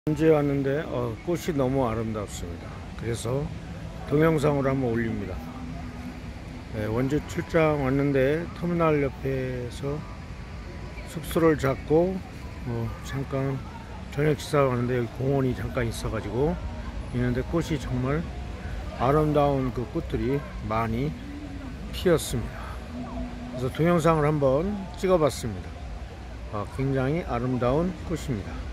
원주에 왔는데 꽃이 너무 아름답습니다. 그래서 동영상으로 한번 올립니다. 네, 원주 출장 왔는데 터미널 옆에서 숙소를 잡고 잠깐 저녁 식사를 왔는데 여기 공원이 잠깐 있어가지고 있는데 꽃이 정말 아름다운 그 꽃들이 많이 피었습니다. 그래서 동영상을 한번 찍어봤습니다. 굉장히 아름다운 꽃입니다.